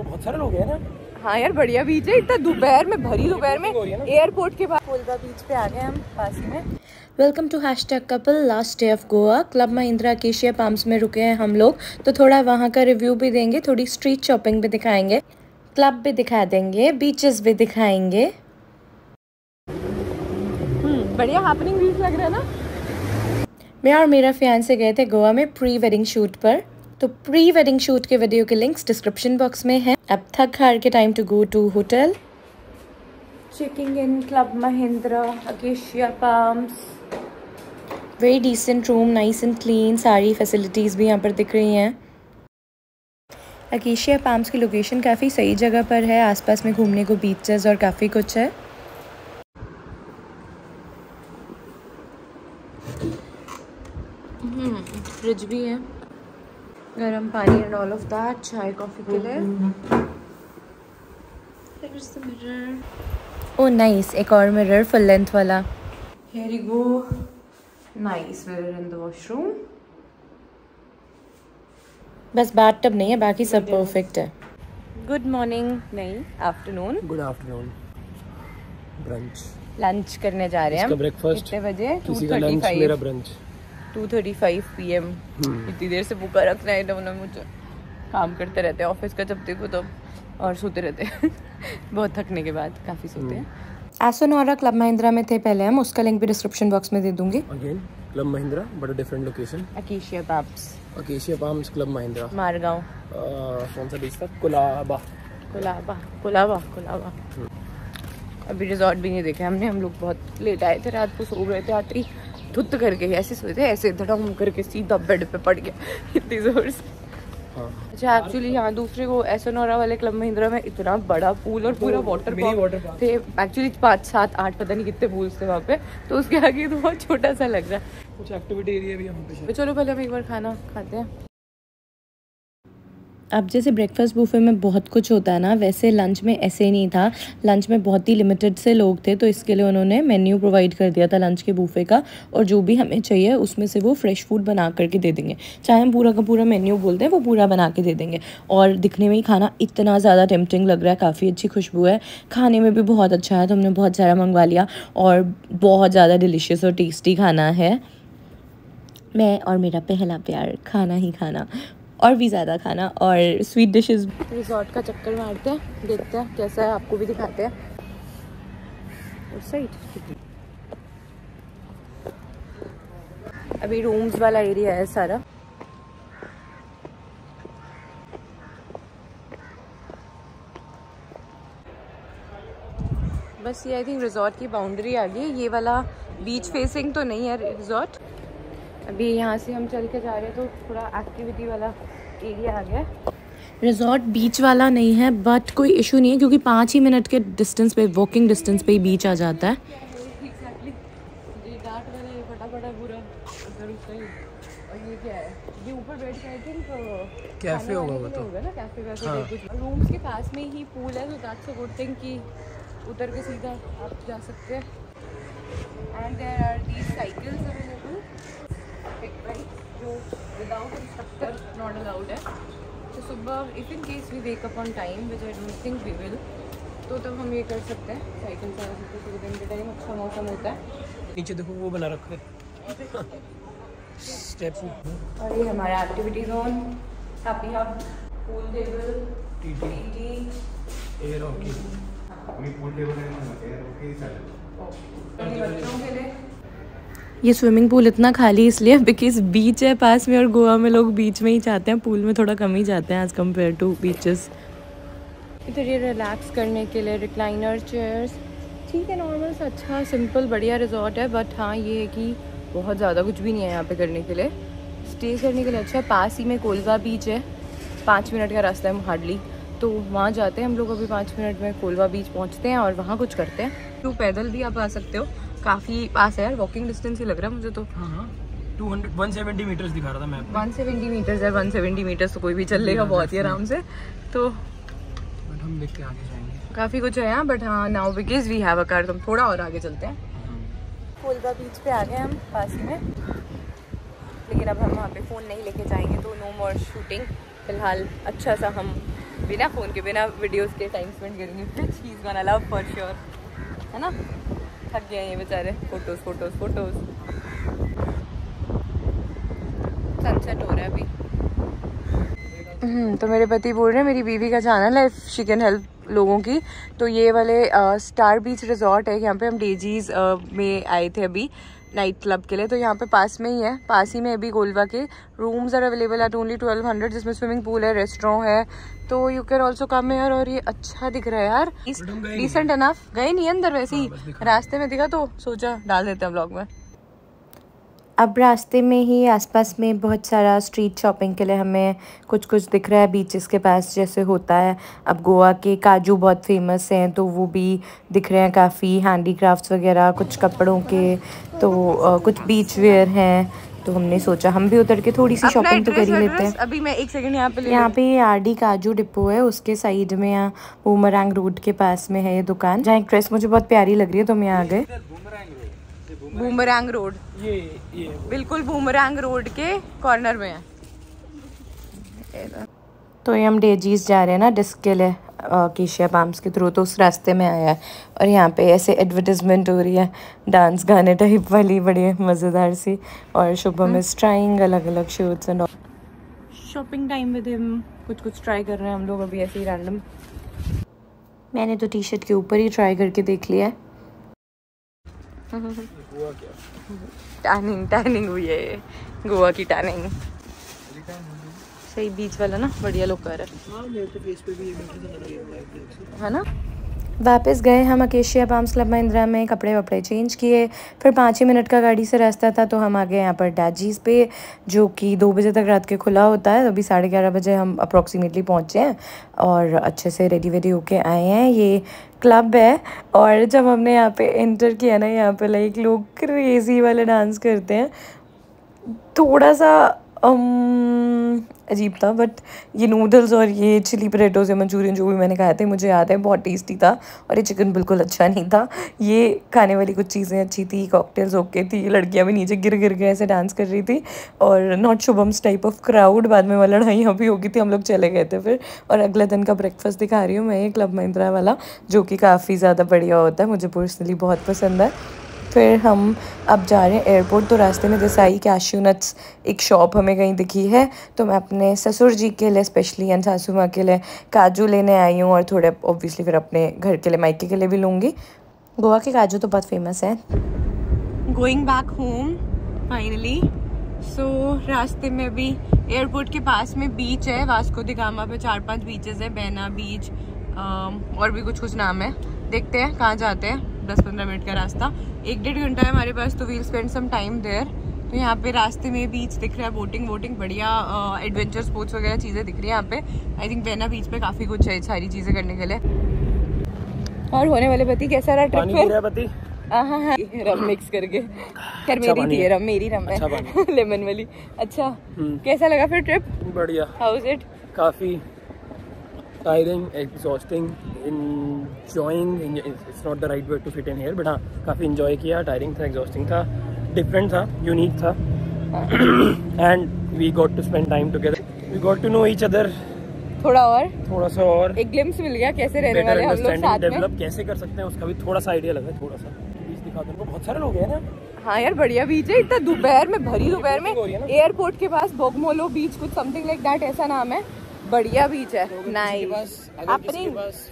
तो बहुत सारे लोग हैं ना। हाँ यार बढ़िया बीच है, इतना दोपहर में, भरी दोपहर में एयरपोर्ट के पास कोलवा बीच पे आ गए हम पास ही में। Welcome to #couple last day of Goa. Club Mahindra Acacia Palms में रुके हैं हम लोग, तो थोड़ा वहाँ का रिव्यू भी देंगे, थोड़ी स्ट्रीट शॉपिंग भी दिखाएंगे, क्लब भी दिखा देंगे, बीचेस भी दिखाएंगे। बढ़िया हैपनिंग बीच लग रहा है ना। मैं और मेरा फियांसे गए थे गोवा में प्री वेडिंग शूट पर, तो प्री वेडिंग शूट के वीडियो के लिंक्स डिस्क्रिप्शन बॉक्स में हैं। अब थक हार के time to go to hotel. Checking in Club Mahindra Acacia Palms. Very decent room, nice and clean, सारी फैसिलिटीज़ भी यहाँ पर दिख रही हैं। अकेशिया पाम्स की लोकेशन काफ़ी सही जगह पर है, आसपास में घूमने को बीचेस और काफ़ी कुछ है। फ्रिज भी है, गरम पानी एंड ऑल ऑफ दैट, चाय कॉफी के लिए। ओह नाइस, एक और मिरर फुल लेंथ वाला। Here you go, nice mirror in the washroom. बस बाथटब नहीं है, बाकी सब परफेक्ट है। गुड मॉर्निंग, नहीं afternoon. Good afternoon. Brunch lunch करने जा रहे हैं हम। ब्रेकफास्ट कितने बजे? किसी का लंच, मेरा ब्रंच। 2:35 PM। इतनी देर से भूखा रखना है ना मुझे। काम करते रहते हैं ऑफिस का जब देखो तब, और सोते रहते हैं बहुत थकने के बाद काफ़ी सोते हैं। एसोनोरा क्लब महिंद्रा में थे पहले हम, उसका लिंक भी डिस्क्रिप्शन बॉक्स में दे दूंगी। Again Club Mahindra but different location. Acacia Palms. Acacia Palms Club Mahindra, Margao. कौन सा बीच था? कुलाबा। कुलाबा कुलाबा कुलाबा। अभी रिजॉर्ट भी नहीं देखे हमने, हम लोग बहुत लेट आए थे, रात को सो गए थे, आते धुत करके ऐसे सोए थे, ऐसे धड़म करके सीधा बेड पे पड़ गया इतनी जोर से। अच्छा एक्चुअली यहाँ दूसरे को एसोनोरा वाले क्लब महिंद्रा में इतना बड़ा पूल और पूरा वाटर पार्क थे। एक्चुअली 5, 7, 8 पता नहीं कितने पूल्स थे वहाँ पे, तो उसके आगे तो बहुत छोटा सा लग रहा है। कुछ एक्टिविटी एरिया भी हम पे। चलो पहले हम एक बार खाना खाते हैं। अब जैसे ब्रेकफास्ट बुफे में बहुत कुछ होता है ना, वैसे लंच में ऐसे नहीं था। लंच में बहुत ही लिमिटेड से लोग थे, तो इसके लिए उन्होंने मेन्यू प्रोवाइड कर दिया था लंच के बुफे का, और जो भी हमें चाहिए उसमें से वो फ्रेश फूड बना करके दे देंगे। चाहे हम पूरा का पूरा मेन्यू बोलते हैं, वो पूरा बना के दे देंगे। और दिखने में ही खाना इतना ज़्यादा टेम्पटिंग लग रहा है, काफ़ी अच्छी खुशबू है, खाने में भी बहुत अच्छा है, तो हमने बहुत सारा मंगवा लिया और बहुत ज़्यादा डिलीशियस और टेस्टी खाना है। मैं और मेरा पहला प्यार, खाना ही खाना और भी ज़्यादा खाना और स्वीट डिशेस। रिजॉर्ट का चक्कर मारते हैं, देखते हैं कैसा है, आपको भी दिखाते हैं उस साइड। अभी रूम्स वाला एरिया है सारा। बस ये आई थिंक रिजॉर्ट की बाउंड्री आ गई। ये वाला बीच फेसिंग तो नहीं है रिजॉर्ट। अभी यहाँ से हम चल के जा रहे हैं तो थोड़ा एक्टिविटी वाला एरिया आ गया। रिजॉर्ट बीच वाला नहीं है, बट कोई इशू नहीं है क्योंकि 5 ही मिनट के डिस्टेंस पे, वॉकिंग डिस्टेंस पे ही बीच आ जाता है। ये डार्ट वाला, ये फटाफट पूरा उधर उसका ही। और ये क्या है? ये ऊपर बैठ के आई थिंक कैफे होगा वो तो। होगा ना, कैफे वैसे कुछ। रूम्स के पास में ही पूल है, तो दैट्स अ गुड थिंग कि उतर के सीधा आप जा सकते हैं। And there are these cycles available, जो विदाउट इंस्ट्रक्टर नॉट अलाउड है। तो सुबह if in case we wake up on time, which I don't think we will, तो तब हम ये कर सकते हैं, साइकिल चला सकते हैं। सुबह दिन के टाइम अच्छा मौसम होता है। नीचे देखो वो बना रखा है स्टेप्स। और ये हमारा activity zone, happy hub, pool table, TT, air hockey. Pool table है, एयर हॉकी बच्चों के लिए। ये स्विमिंग पूल इतना खाली इसलिए बिकॉज बीच है पास में, और गोवा में लोग बीच में ही जाते हैं, पूल में थोड़ा कम ही जाते हैं एज़ कम्पेयर टू बीचेस। इधर ये रिलैक्स करने के लिए रिक्लाइनर चेयर्स, ठीक है, नॉर्मल सा अच्छा सिंपल बढ़िया रिजॉर्ट है। बट हाँ ये है कि बहुत ज़्यादा कुछ भी नहीं है यहाँ पे करने के लिए, स्टे करने के लिए अच्छा है। पास ही में कोलवा बीच है, 5 मिनट का रास्ता है हार्डली, तो वहाँ जाते हैं हम लोग। अभी 5 मिनट में कोलवा बीच पहुँचते हैं और वहाँ कुछ करते हैं। तो पैदल भी आप आ सकते हो, काफ़ी पास है यार, वॉकिंग डिस्टेंस ही लग रहा है मुझे तो। हाँ 170 मीटर्स दिखा रहा था मैप। 170 मीटर्स है, 170 मीटर्स तो कोई भी चल लेगा बहुत ही आराम से। तो बट हम देख के आगे जाएंगे, काफ़ी कुछ है यहाँ। बट हाँ now because we have a car, तो हम थोड़ा और आगे चलते हैं। कोलवा बीच पे आ गए हम पास ही में, लेकिन अब हम वहाँ पे फ़ोन नहीं लेके जाएंगे, तो नो मोर शूटिंग। फ़िलहाल अच्छा सा हम बिना फ़ोन के बिना वीडियोस के टाइम स्पेंड करेंगे, which he is gonna love for sure, है ना। थक गए ये बेचारे, फोटोज़ फोटोज़ फोटोज़। सनसेट हो रहा है अभी। तो मेरे पति बोल रहे हैं मेरी बीवी का चैनल है, शी कैन हेल्प लोगों की। तो ये वाले स्टार बीच रिजॉर्ट है, यहाँ पे हम डेजीज में आए थे अभी नाइट क्लब के लिए। तो यहाँ पे पास में ही है, पास ही में अभी गोलवा के। Rooms are available at only 1200, जिसमें स्विमिंग पूल है, रेस्टोरेंट है, तो you can also come here. और ये अच्छा दिख रहा है यार, डिसेंट इनफ। गए नहीं अंदर, वैसे ही रास्ते में दिखा तो सोचा डाल देते हैं व्लॉग में। अब रास्ते में ही आसपास में बहुत सारा स्ट्रीट शॉपिंग के लिए हमें कुछ कुछ दिख रहा है बीचेस के पास, जैसे होता है। अब गोवा के काजू बहुत फेमस हैं, तो वो भी दिख रहे हैं काफ़ी, हैंडीक्राफ्ट्स वगैरह, कुछ कपड़ों के, तो कुछ बीच वेयर हैं। तो हमने सोचा हम भी उतर के थोड़ी सी शॉपिंग तो कर ही लेते हैं। अभी मैं 1 सेकंड यहाँ पे आरडी काजू डिपो है, उसके साइड में यहाँ बूमरैंग रोड के पास में है ये दुकान, जहाँ एक ड्रेस मुझे बहुत प्यारी लग रही है, तो हम यहाँ आ गए। बूमरैंग रोड, ये बिल्कुल बूमरैंग रोड के कॉर्नर में है। तो ये हम डेजीज जा रहे हैं ना डिस्क के लिए, केशिया पाम्स के थ्रू, तो उस रास्ते में आया है। और यहाँ पे ऐसे एडवर्टाइजमेंट हो रही है डांस गाने टाइप वाली, बड़ी मज़ेदार सी। और शुभम इज ट्राइंग अलग अलग shoots and shopping time with him. कुछ कुछ ट्राई कर रहे हैं हम लोग अभी ऐसे ही रैंडम। मैंने तो टी शर्ट के ऊपर ही ट्राई करके देख लिया है। टैनिंग हुई है, गोवा की टैनिंग। सही बीच वाला ना, बढ़िया लुक आ रहा है ना। वापस गए हम अकेशिया पाम्स क्लब महिंद्रा में, कपड़े वपड़े चेंज किए, फिर 5 ही मिनट का गाड़ी से रास्ता था, तो हम आ गए यहाँ पर डैजीज पे, जो कि 2 बजे तक रात के खुला होता है। अभी 11:30 बजे हम अप्रॉक्सीमेटली पहुँचे हैं और अच्छे से रेडी वेडी होके आए हैं। ये क्लब है, और जब हमने यहाँ पे एंटर किया ना, यहाँ पे लाइक लोग क्रेजी वाले डांस करते हैं। थोड़ा सा अजीब था, बट ये नूडल्स और ये चिली पटेटोस या मंचूरियन जो भी मैंने खाए थे, मुझे याद है बहुत टेस्टी था। और ये चिकन बिल्कुल अच्छा नहीं था। ये खाने वाली कुछ चीज़ें अच्छी थी, कॉकटेल्स ओके थी, लड़कियां भी नीचे गिर गिर के ऐसे डांस कर रही थी। और not Shubham's type of crowd. बाद में वह लड़ाइयाँ भी हो गई थी, हम लोग चले गए थे फिर। और अगले दिन का ब्रेकफास्ट दिखा रही हूँ मैं, ये क्लब महिंद्रा वाला, जो कि काफ़ी ज़्यादा बढ़िया होता है, मुझे पर्सनली बहुत पसंद है। फिर हम अब जा रहे हैं एयरपोर्ट। तो रास्ते में देसाई कैश्यू नट्स एक शॉप हमें कहीं दिखी है, तो मैं अपने ससुर जी के लिए स्पेशली एंड सासू माँ के लिए काजू लेने आई हूँ, और थोड़े ऑब्वियसली फिर अपने घर के लिए, मायके के लिए भी लूँगी। गोवा के काजू तो बहुत फेमस है। Going back home finally. So रास्ते में भी एयरपोर्ट के पास में बीच है, वास्को दी गामा पे 4-5 बीचेस है, बैना बीच और भी कुछ नाम है। देखते हैं कहाँ जाते हैं। 10-15 मिनट का रास्ता, 1-1.5 घंटा है हमारे पास, तो we'll spend some time there. तो यहाँ पे रास्ते में बीच दिख रहा है, बोटिंग बढ़िया एडवेंचर स्पोर्ट्स वगैरह चीज़ें दिख रही है यहाँ पे। आई थिंक बैना बीच पे काफ़ी कुछ है सारी चीज़ें करने के लिए। और होने वाले पति कैसा रहा ट्रिप पे? हाँ, रम मिक्स करके। खैर मेरी थी रम, मेरी रम है लेमन वाली। अच्छा, कैसा लगा फिर ट्रिप? बढ़िया। How is it? काफ़ी tiring, exhausting, enjoying. It's not the right word to fit in here, but हाँ काफ़ी enjoy किया। tiring था, exhausting था, different था, unique था, and we got to spend time together. We got to know each other थोड़ा सा और एक glimpse मिल गया कैसे रहने वाले हम लोग साथ में, डेवलप कैसे कर सकते हैं उसका भी थोड़ा सा आइडिया लगा। थोड़ा सा बीच दिखा दो, बहुत सारे लोग हैं ना। हाँ यार बढ़िया बीच है, इतना दोपहर में, भरी दोपहर में, एयरपोर्ट के पास बोगमोलो बीच कुछ समथिंग लाइक दैट ऐसा नाम है। बढ़िया बीच है। नाइस। अपनी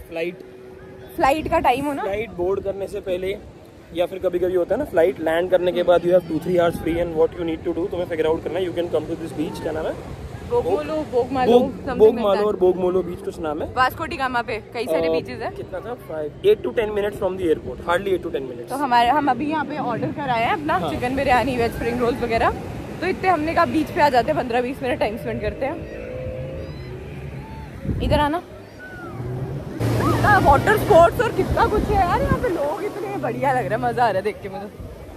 फ्लाइट का टाइम हो ना, फ्लाइट बोर्ड करने से पहले या फिर कभी कभी होता है ना फ्लाइट लैंड करने के बाद, you have 2-3 hours free and what you need to do, तुम्हें फिगर आउट करना है। You can come to this beach, क्या नाम है? बोगमालो और बोगमोलो बीच कुछ नाम है। वास्को डी गामा पे कई सारे बीचेस है। कितना था? 8 to 10 minutes from the airport, hardly 8 to 10 minutes. तो हम अभी यहाँ पे ऑर्डर कराए हैं अपना chicken biryani, veg spring rolls वगैरह। तो इतने हमने कहा बीच पे आ जाते हैं, 15-20 मिनट टाइम स्पेंड करते हैं। इधर आना, कितना वाटर स्पोर्ट्स और कितना कुछ है यार यहाँ पे, लोग इतने बढ़िया लग रहा है, मजा आ रहा है देख के मुझे।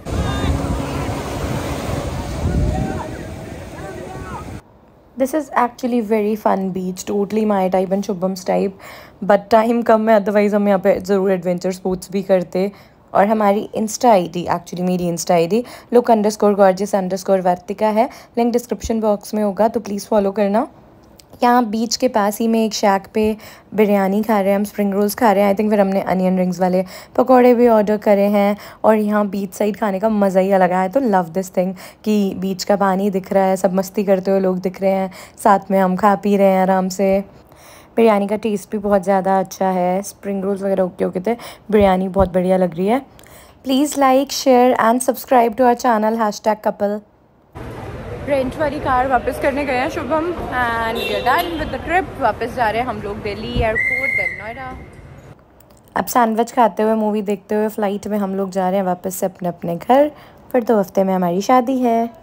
This is actually very fun beach, totally my type and Shubham's type, but time कम है, अदरवाइज़ हम यहाँ पे ज़रूर एडवेंचर स्पोर्ट्स भी करते। और हमारी इंस्टा आईडी, एक्चुअली मेरी इंस्टा आईडी look_gorgeous_vartika है, लिंक डिस्क्रिप्शन बॉक्स में होगा, तो प्लीज़ फॉलो करना। यहाँ बीच के पास ही में एक शैक पे बिरयानी खा रहे हैं हम, स्प्रिंग रोल्स खा रहे हैं। आई थिंक फिर हमने अनियन रिंग्स वाले पकौड़े भी ऑर्डर करे हैं। और यहाँ बीच साइड खाने का मज़ा ही अलग है। तो लव दिस थिंग कि बीच का पानी दिख रहा है, सब मस्ती करते हुए लोग दिख रहे हैं, साथ में हम खा पी रहे हैं आराम से। बिरयानी का टेस्ट भी बहुत ज़्यादा अच्छा है। स्प्रिंग रोल्स वगैरह ओके ओके थे, बिरयानी बहुत बढ़िया लग रही है। Please like, share and subscribe to our channel #couple। Rent वाली कार वापस करने गए हैं Shubham and we are done with the trip. वापस जा रहे हैं हम लोग दिल्ली एयरपोर्ट, देन नोएडा। अब सैंडविच खाते हुए, मूवी देखते हुए फ़्लाइट में हम लोग जा रहे हैं वापस से अपने अपने घर। फिर 2 हफ्ते में हमारी शादी है।